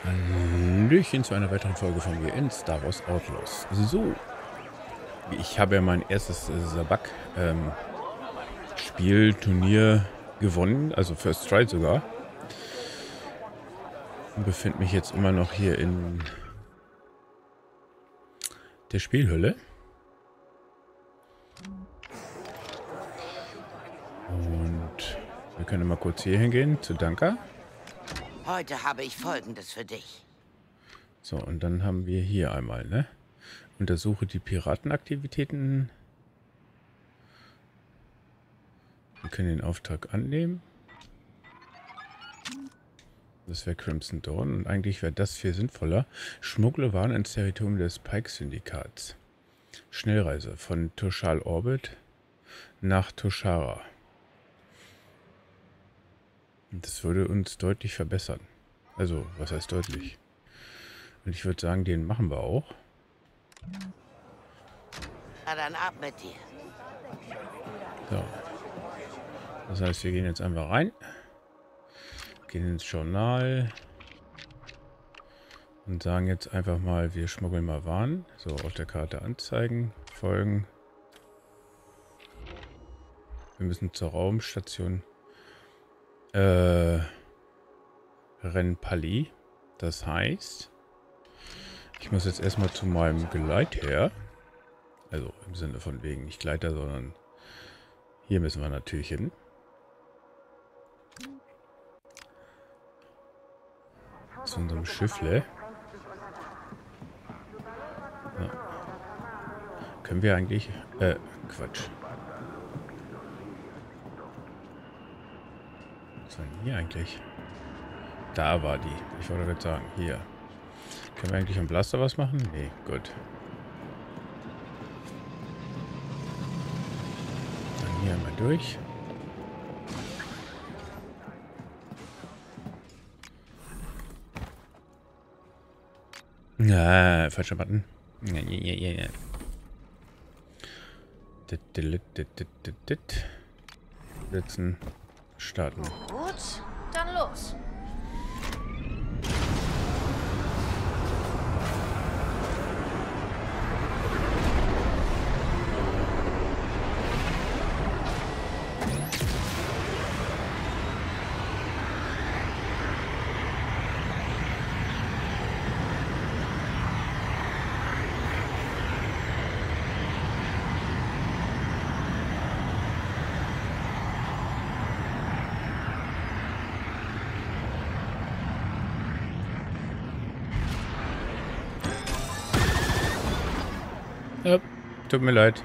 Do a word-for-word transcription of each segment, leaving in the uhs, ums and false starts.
Hallöchen zu einer weiteren Folge von mir in Star Wars Outlaws. So, ich habe ja mein erstes äh, Sabak ähm, Spiel, Turnier gewonnen, also First Try sogar. Und befinde mich jetzt immer noch hier in der Spielhülle. Und wir können mal kurz hier hingehen zu Danka. Heute habe ich Folgendes für dich. So, und dann haben wir hier einmal, ne? Untersuche die Piratenaktivitäten. Wir können den Auftrag annehmen. Das wäre Crimson Dawn. Und eigentlich wäre das viel sinnvoller. Schmuggle Waren ins Territorium des Pike-Syndikats. Schnellreise von Toshal Orbit nach Toshara. Und das würde uns deutlich verbessern. Also, was heißt deutlich? Und ich würde sagen, den machen wir auch. Na dann ab mit dir. So. Das heißt, wir gehen jetzt einfach rein. Gehen ins Journal. Und sagen jetzt einfach mal, wir schmuggeln mal Waren. So, auf der Karte anzeigen. Folgen. Wir müssen zur Raumstation äh, Renpali. Das heißt, ich muss jetzt erstmal zu meinem Gleitherr. Also im Sinne von wegen nicht Gleiter, sondern hier müssen wir natürlich hin. Zu unserem Schiffle. Ja. Können wir eigentlich... Äh, Quatsch. Was war denn hier eigentlich? Da war die. Ich wollte gerade sagen, hier. Können wir eigentlich am Blaster was machen? Nee, gut. Dann hier einmal durch. Na, falscher Button. Ja, ja, ja, ja. Dit, dit, dit, dit, dit, dit. Setzen. Starten. Gut, dann los. Ja, tut mir leid.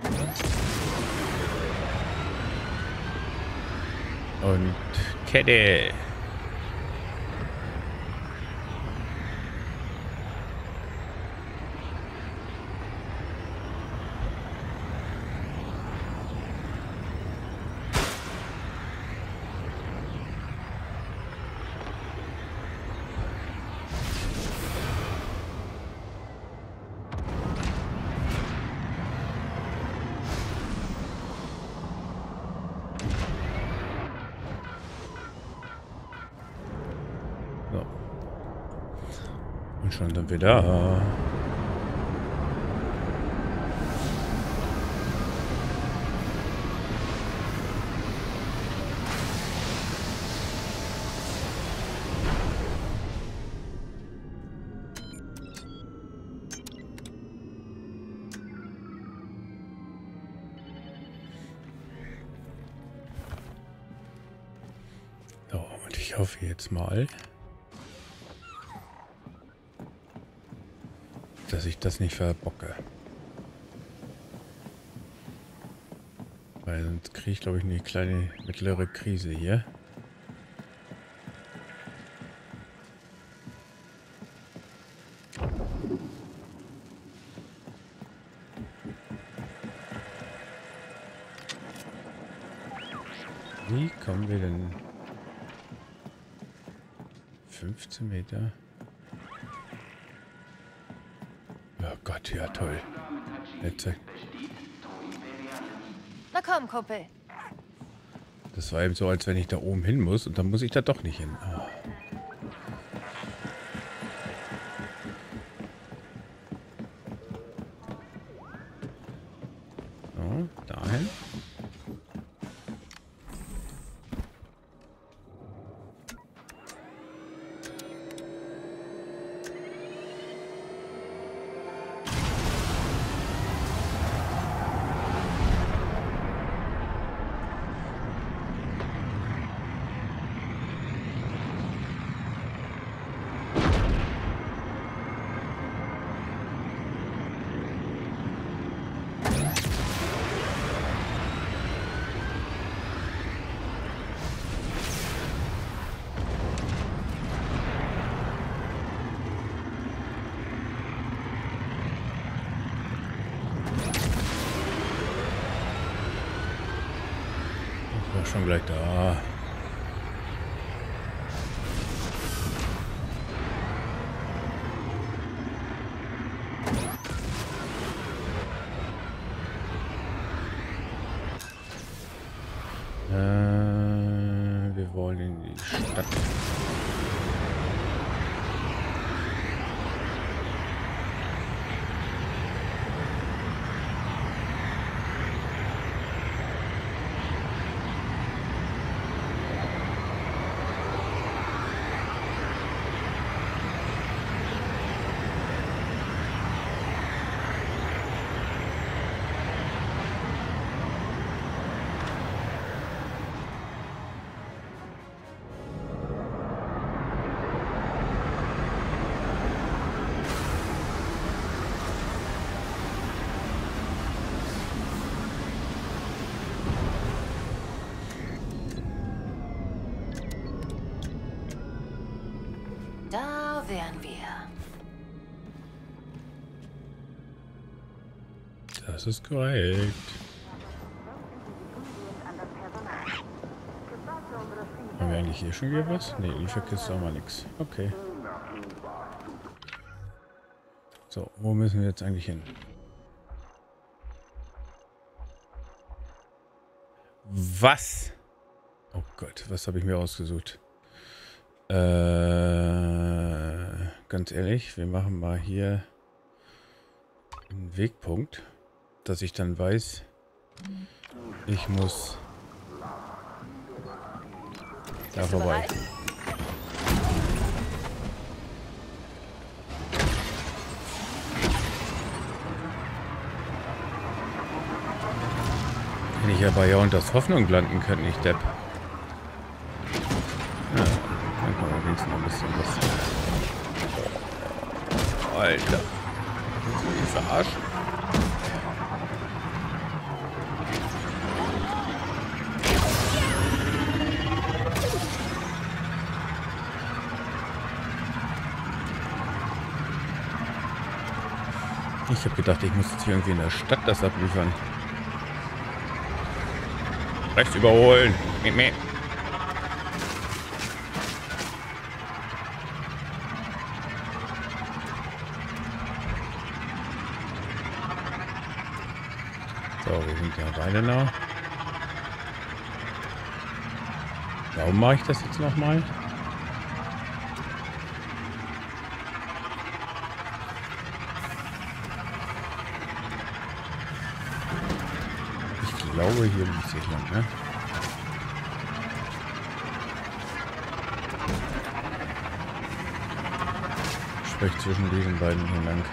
Und Kette. So. Und schon sind wir da. So, und ich hoffe jetzt mal, dass ich das nicht verbocke. Weil sonst kriege ich, glaube ich, eine kleine mittlere Krise hier. Wie kommen wir denn? fünfzehn Meter. Oh Gott, ja toll. Jetzt, Na komm, Kumpel. das war eben so, als wenn ich da oben hin muss und dann muss ich da doch nicht hin. Oh. schon gleich da. Äh, wir wollen in die Stadt. Da wären wir. Das ist korrekt. Haben wir eigentlich hier schon wieder was? Ne, Lieferkiste haben wir nichts. Okay. So, wo müssen wir jetzt eigentlich hin? Was? Oh Gott, was habe ich mir ausgesucht? Äh, ganz ehrlich, wir machen mal hier einen Wegpunkt, dass ich dann weiß, ich muss da vorbei. Bereit? Wenn ich ja bei Ja und das Hoffnung landen können, ich Depp. Ja, dann kann man wenigstens noch ein bisschen was. Alter. Willst du mich verarschen? Ich habe gedacht, ich muss jetzt hier irgendwie in der Stadt das abliefern. Rechts überholen. Meh, meh. So, wir sind ja Weilenau. Warum mache ich das jetzt nochmal? Ich glaube, hier muss ich lang, ne? Sprich zwischen diesen beiden hier lang.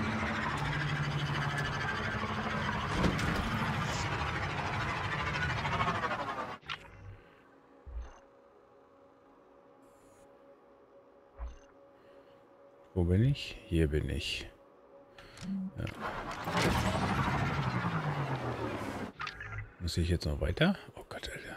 Wo bin ich? Hier bin ich. Ja. Muss ich jetzt noch weiter? Oh Gott, Alter.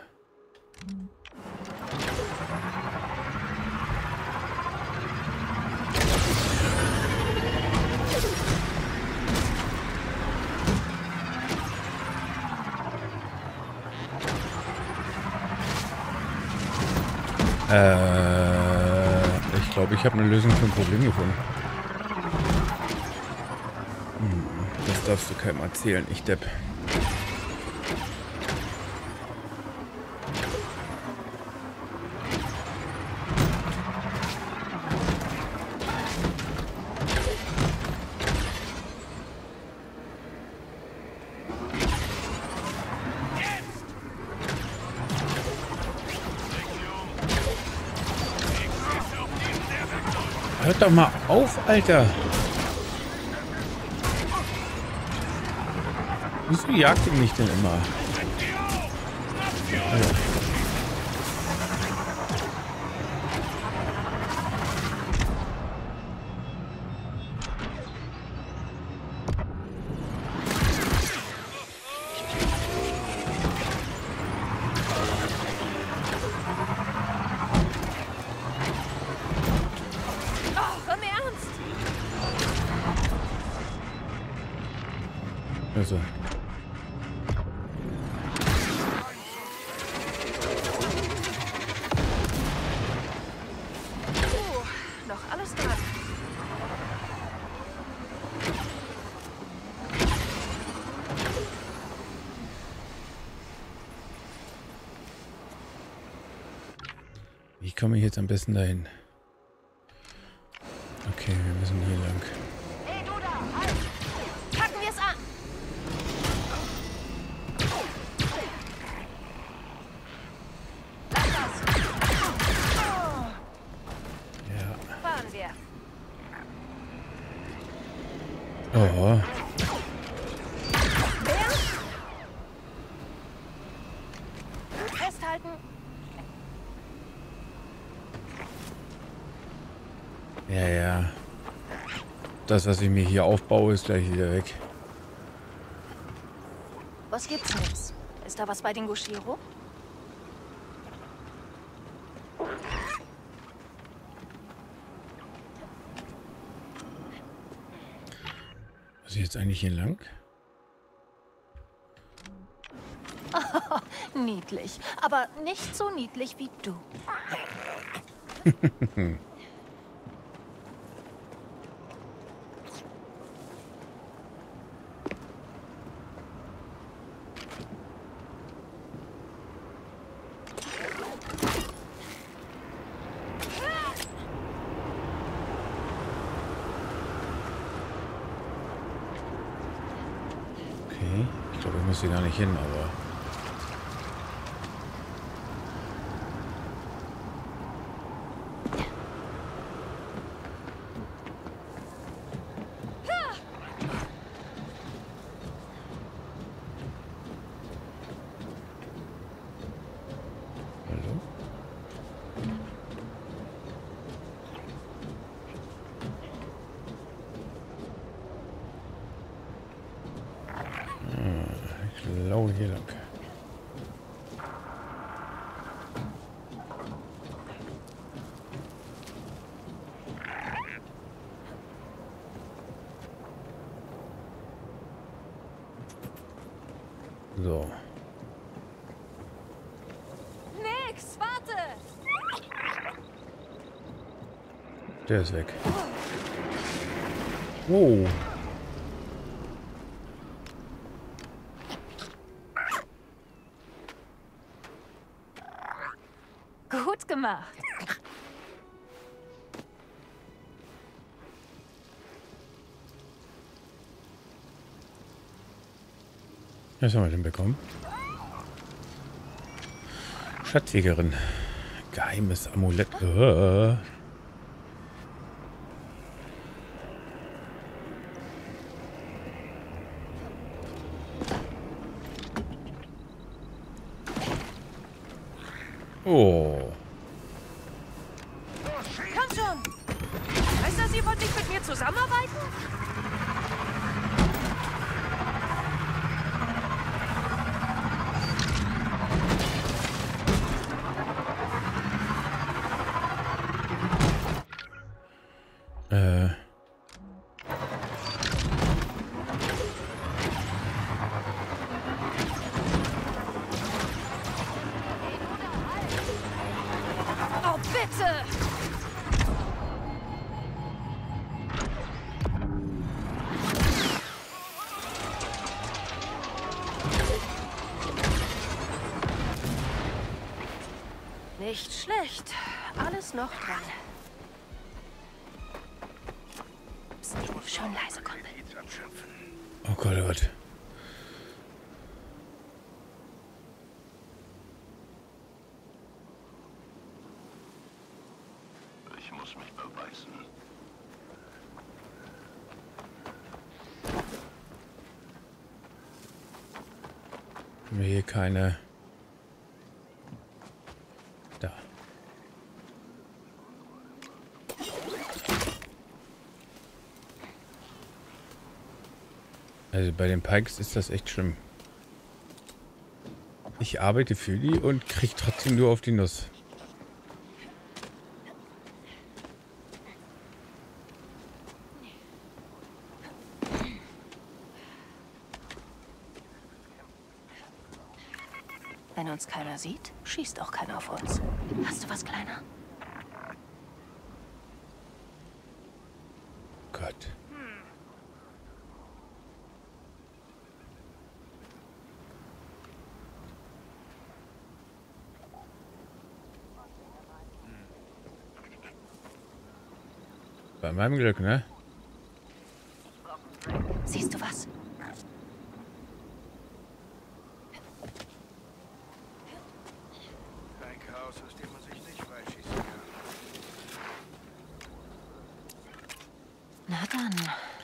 Äh, ich glaube, ich habe eine Lösung für ein Problem gefunden. Hm, das darfst du keinem erzählen, ich Depp. Hört doch mal auf, Alter. Wieso jagt ihr mich denn immer? Also. Also. an. Wie komme ich jetzt am besten dahin? Okay, wir müssen hier lang. Hey, du da! Halt! Packen wir es an! Lass das! Ja. Fahren wir! Oh. Wer? Gut festhalten! Ja, ja. Das, was ich mir hier aufbaue, ist gleich wieder weg. Was gibt's jetzt? Ist da was bei den Goshiro? Muss ich jetzt eigentlich hier lang? Niedlich, aber nicht so niedlich wie du. Okay. Ich glaube, ich muss hier gar nicht hin, aber... Hallo? Ich glaube hier lang. So. Nix, warte! Der ist weg. Oh. Gut gemacht. Was haben wir denn bekommen? Schatzjägerin. Geheimes Amulett. Uh. Oh. Komm schon! Heißt das, ihr wollt nicht mit mir zusammenarbeiten? Äh. Oh, bitte! Nicht schlecht. Alles noch dran. Psst, schön leise, Kumpel. Oh Gott, oh Gott. Ich muss mich beweisen. Haben wir hier keine... Da. Also bei den Pikes ist das echt schlimm. Ich arbeite für die und krieg trotzdem nur auf die Nuss. Wenn uns keiner sieht, schießt auch keiner auf uns. Hast du was, Kleiner? Bei meinem Glück, ne? Siehst du was? Kein Chaos, aus dem man sich nicht freischießen kann. Na dann.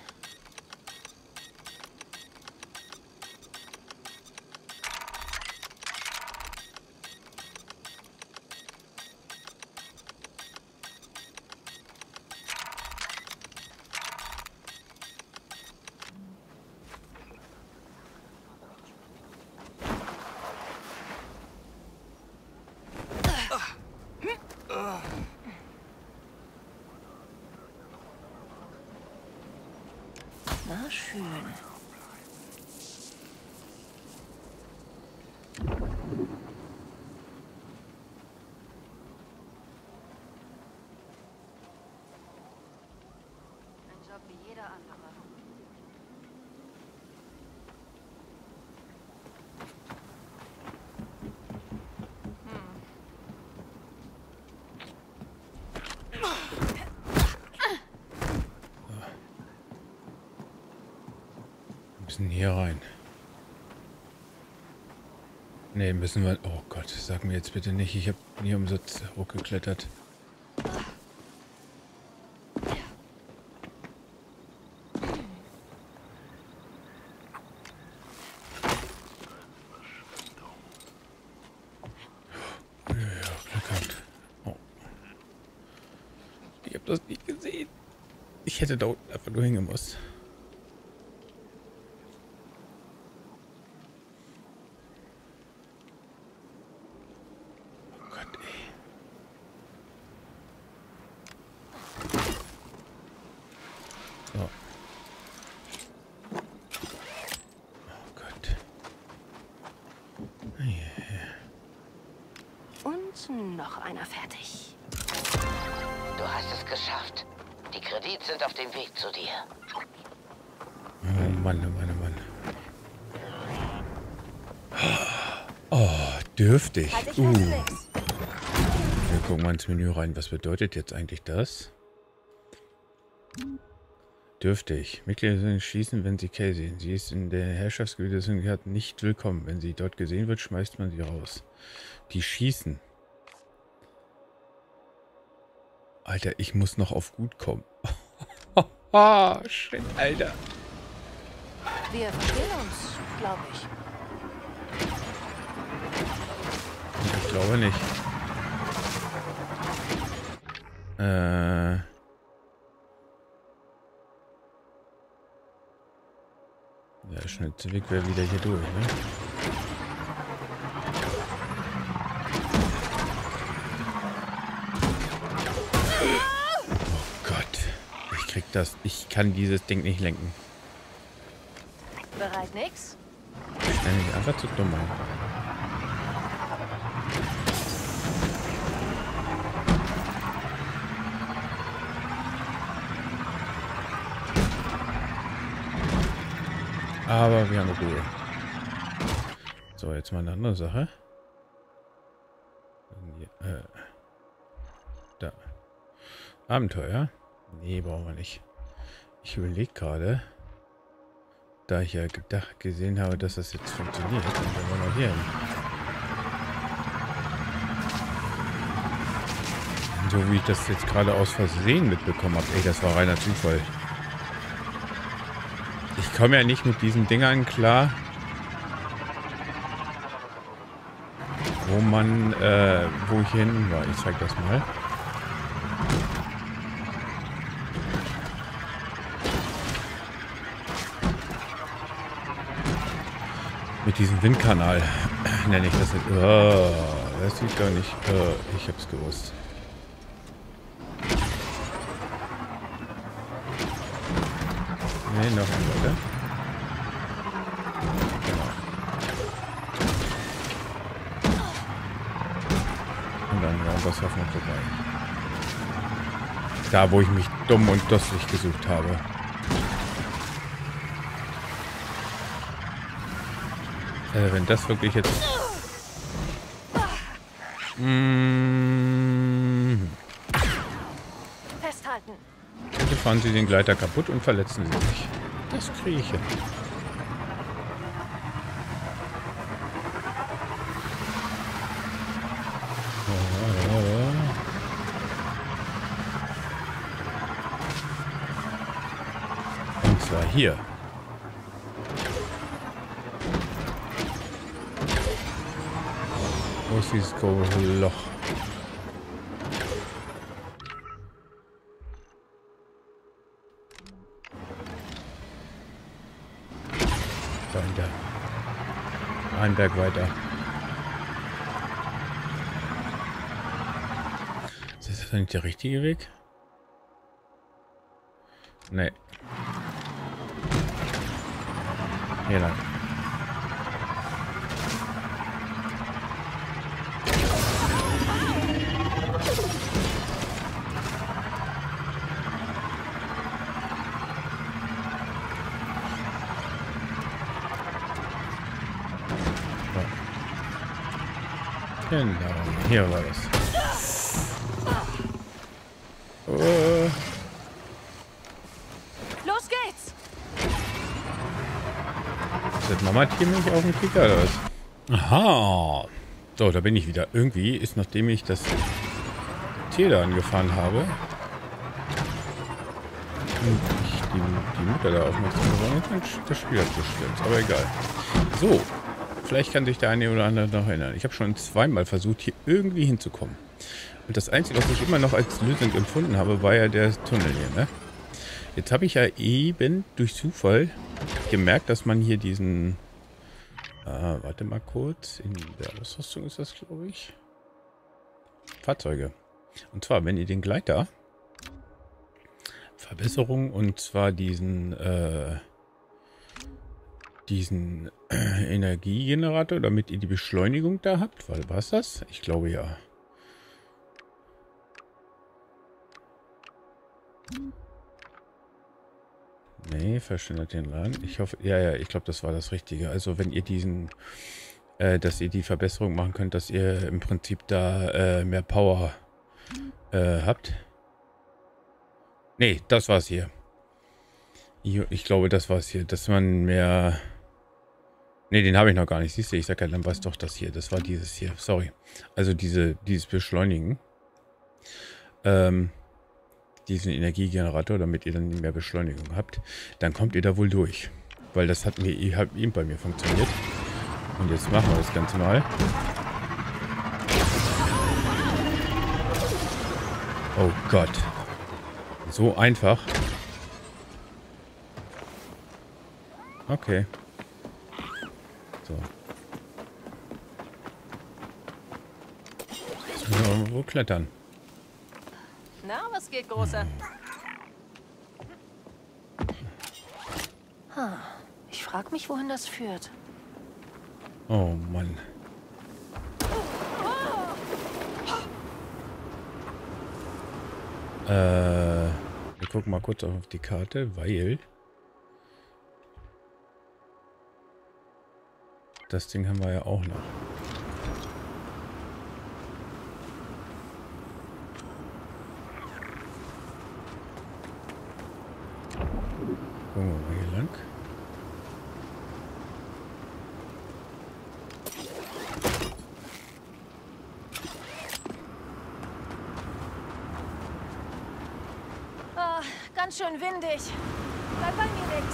Na schön. Ein Job wie jeder andere. Wir müssen hier rein. Ne, müssen wir... Oh Gott, sag mir jetzt bitte nicht, ich habe nie umsonst hochgeklettert. Ja, Glück gehabt. Oh. Ich habe das nicht gesehen. Ich hätte da unten einfach nur hingemusst. Und noch einer fertig. Du hast es geschafft. Die Kredite sind auf dem Weg zu dir. Oh Mann, oh Mann, oh Mann. Oh, dürftig. Halt dich Uh. fest, links. Wir gucken mal ins Menü rein. Was bedeutet jetzt eigentlich das? Dürftig. Mitglieder schießen, wenn sie Kay sehen. Sie ist in der Herrschaftsgebiet des Syndikat nicht willkommen. Wenn sie dort gesehen wird, schmeißt man sie raus. Die schießen. Alter, ich muss noch auf gut kommen. Oh, shit, Alter. Wir verstehen uns, glaube ich. Ich glaube nicht. Äh... Ja, schnellste Weg wäre wieder hier durch, ne? Oh Gott. Ich krieg das. Ich kann dieses Ding nicht lenken. Bereit, nix? Ich stelle mich einfach zu dumm an. Aber wir haben Ruhe. So, jetzt mal eine andere Sache. Äh, da. Abenteuer? Nee, brauchen wir nicht. Ich überlege gerade, da ich ja gedacht, gesehen habe, dass das jetzt funktioniert. Und dann wollen wir hier hin. So wie ich das jetzt gerade aus Versehen mitbekommen habe. Ey, das war reiner Zufall. Ich komme ja nicht mit diesen Dingern klar, wo man, äh, wo ich hin war. Ich zeig das mal. Mit diesem Windkanal nenne ich das jetzt. Oh, das sieht gar nicht. Oh, ich hab's gewusst. Nee, noch ein Leute. Genau. Und dann war das Hoffnung vorbei. Da, wo ich mich dumm und dusselig gesucht habe. Also wenn das wirklich jetzt... Mmh. Festhalten. Bitte fahren Sie den Gleiter kaputt und verletzen Sie sich. Das kriege ich hin. Und zwar hier. Wo ist dieses große Loch? Dahinter. Ein Berg weiter. Ist das nicht der richtige Weg? Nee. Hier lang. Genau, hier war das. Oh. Los geht's! Ist das Mama-Tier mich auf dem Kicker oder was? Aha! So, da bin ich wieder. Irgendwie ist, nachdem ich das Tier da angefahren habe und ich die, die Mutter da aufmerksam geworden ist, das Spiel hat gestürzt. Aber egal. So. Vielleicht kann sich der eine oder andere noch erinnern. Ich habe schon zweimal versucht, hier irgendwie hinzukommen. Und das Einzige, was ich immer noch als Lösung empfunden habe, war ja der Tunnel hier, ne? Jetzt habe ich ja eben durch Zufall gemerkt, dass man hier diesen... Ah, warte mal kurz. In der Ausrüstung ist das, glaube ich. Fahrzeuge. Und zwar, wenn ihr den Gleiter... Verbesserung, und zwar diesen... Äh, diesen äh, Energiegenerator, damit ihr die Beschleunigung da habt. Weil, war es das? Ich glaube ja. Nee, verschwindet den Laden. Ich hoffe, ja, ja, ich glaube, das war das Richtige. Also, wenn ihr diesen, äh, dass ihr die Verbesserung machen könnt, dass ihr im Prinzip da äh, mehr Power äh, habt. Nee, das war's hier. Ich, ich glaube, das war's hier, dass man mehr... Ne, den habe ich noch gar nicht. Siehst du, ich sag ja, dann war es doch das hier. Das war dieses hier. Sorry. Also diese, dieses Beschleunigen. Ähm, diesen Energiegenerator, damit ihr dann mehr Beschleunigung habt. Dann kommt ihr da wohl durch. Weil das hat mir hat eben bei mir funktioniert. Und jetzt machen wir das Ganze mal. Oh Gott. So einfach. Okay. So. Jetzt müssen wir irgendwo klettern. Na, was geht, Großer? Hm. Ich frag mich, wohin das führt. Oh Mann. Äh, wir gucken mal kurz auf die Karte, weil das Ding haben wir ja auch noch. Gucken wir mal hier lang. Ah, ganz schön windig. Bleib bei mir nix.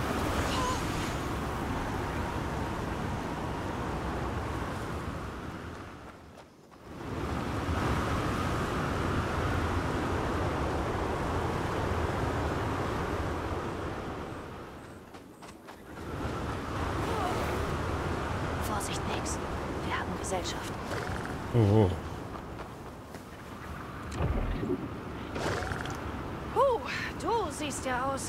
Vorsicht, nix. Wir haben Gesellschaft. Oh, oh. Huh, du siehst ja aus.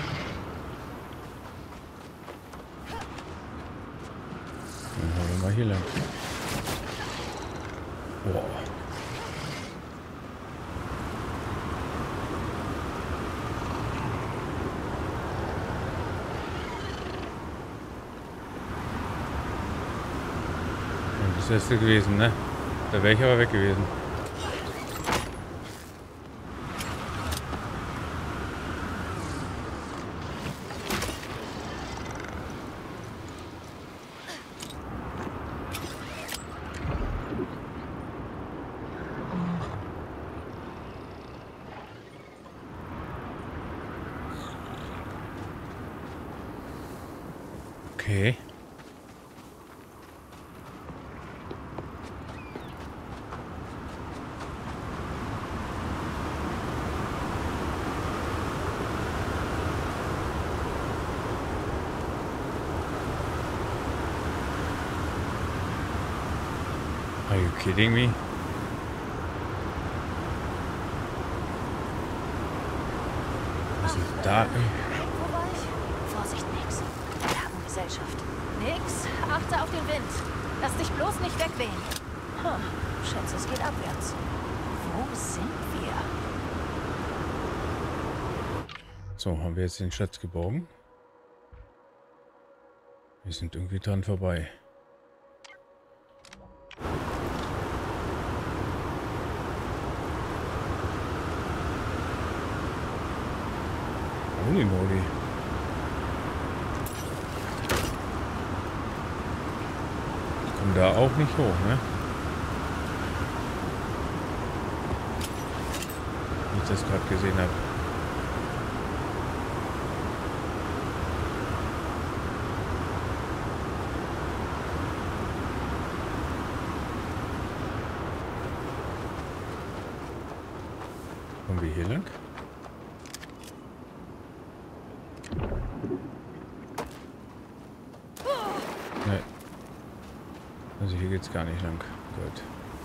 Dann haben wir mal hier lang. Boah. Das ist das gewesen, ne? Da wäre ich aber weg gewesen. Okay. Are you kidding me? Was ist da? Wo war ich? Vorsicht, Nix. Wir haben Gesellschaft. Nix, achte auf den Wind. Lass dich bloß nicht wegwehen. Hm, schätze, es geht abwärts. Wo sind wir? So, haben wir jetzt den Schatz geborgen? Wir sind irgendwie dran vorbei. Holy moly. Ich komme da auch nicht hoch, ne? Wie ich das gerade gesehen habe. Kommen wir hier lang? Nee. Also hier geht's gar nicht lang. Gut.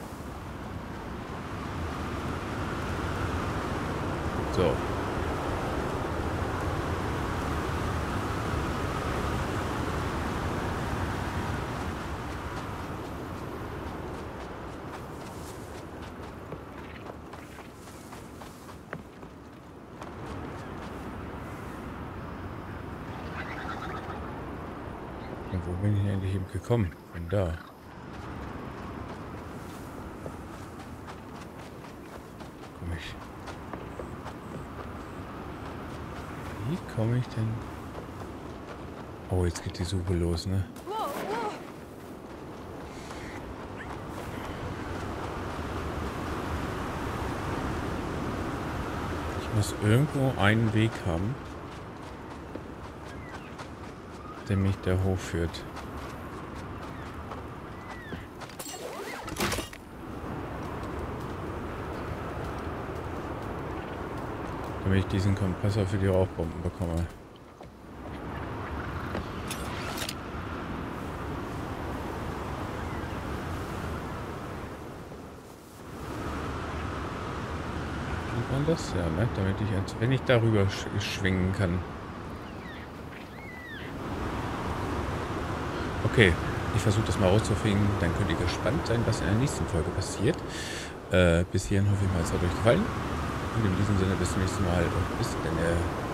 So. Und wo bin ich eigentlich eben gekommen? Von da. Komm ich. Wie komme ich denn? Oh, jetzt geht die Suche los, ne? Wow, wow. Ich muss irgendwo einen Weg haben, der mich da hochführt. Damit ich diesen Kompressor für die Rauchbomben bekomme. Sieht man das? Ja, ne? Damit ich, als wenn ich darüber sch schwingen kann. Okay, ich versuche das mal rauszufinden, dann könnt ihr gespannt sein, was in der nächsten Folge passiert. Äh, bis hierhin hoffe ich mal, es hat euch gefallen. Und in diesem Sinne bis zum nächsten Mal und bis dann.